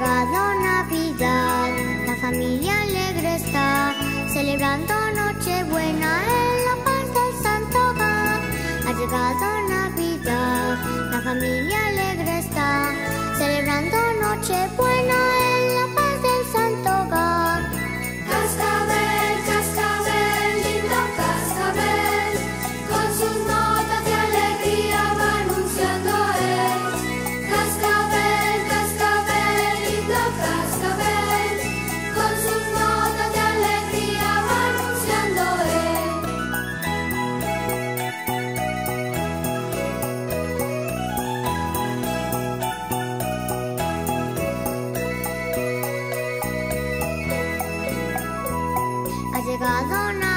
llegado Navidad, la familia alegre está, celebrando Nochebuena en la paz del santo hogar. Ha llegado Navidad, la familia alegre está, celebrando Nochebuena en la paz del santo hogar. Cascabel, cascabel, lindo cascabel, con sus notas de alegría va anunciando él. Cascabel, cascabel, lindo cascabel, con sus notas de alegría va anunciando él. Ha llegado Navidad.